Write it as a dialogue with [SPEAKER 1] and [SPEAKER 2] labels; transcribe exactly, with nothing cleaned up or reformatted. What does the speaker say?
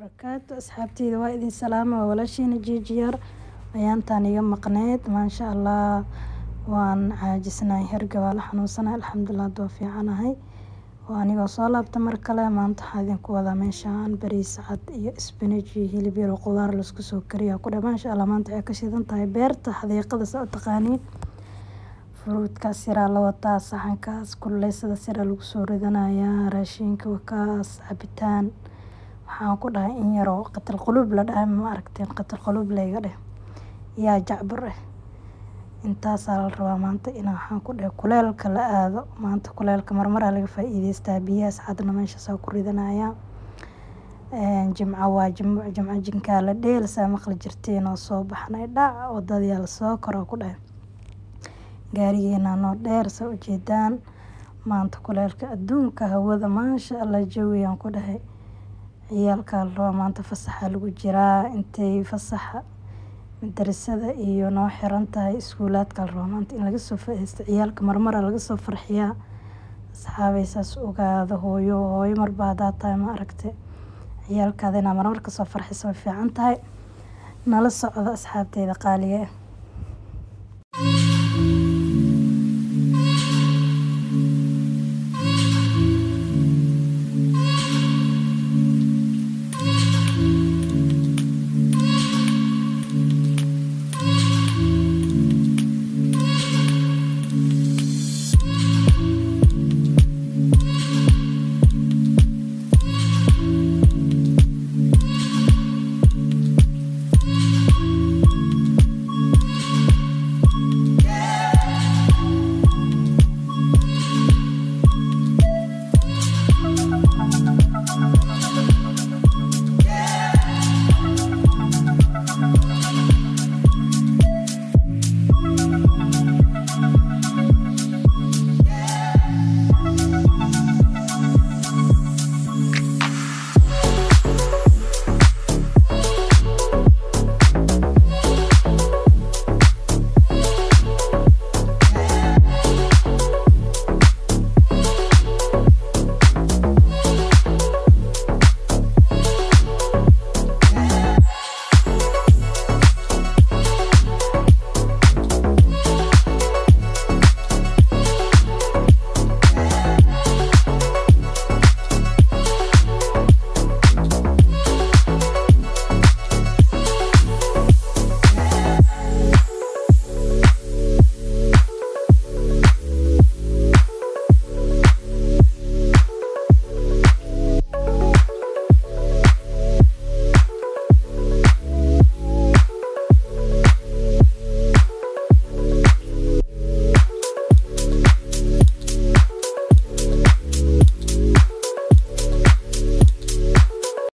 [SPEAKER 1] barakaatu asxaabteyda waa idin salaama walaashiina jijiyaar ayaantaan iga maqneed maasha Allah waan caajisnaay hergaba la xanuunsanahay alxamdulillah doo fiicanahay oo anigoo soo laabta mar kale maanta waxaan idinku wadaa meeshaan bariis cad iyo spinach iyo hilib iyo qudaar la isku soo kariyo ku dhamaan maasha Allah maanta waxay ka shidan tahay beerta xadiiqada soo taqaaniin fruutkaas yaraa la wataa saxankaas kulleysada sira lagu soo ridanayaa raashinka wakaas cabitaan waxaan ku dhahay in yaroo qatal qulub la dhahay ma aragteen qatal qulub leega dheh yaa jacbur ah intaas la rabaa maanta inaan waxaan ku dhahay kuleelka la aado maanta kuleelka marmar laga faa'iideystaa biyaas cadna meesha soo ku ridanaya een jimca waa jimca jimca jinka la dheelsa maqla jirteen oo soo baxnay dhac wadada la soo koro ku dhahay gaarigeena noo dheer soo jeedaan maanta kuleelka adduunka hawada maasha Allah jawiyaan ku dhahay ciyaalka loo maanta fasaxa lagu jiraa intay fasaxa madrasada iyo noo xiran tahay iskuulaadka loo maanta in laga soo faa'iideysto ciyaalka marmar laga soo farxiyaa asxaabaysaas ogaado hooyo hooyo marba hadaa tahay ma aragtay ciyaalkaadina marmar ka soo farxiso fiican tahay nala socdo asxaabteyda qaaliga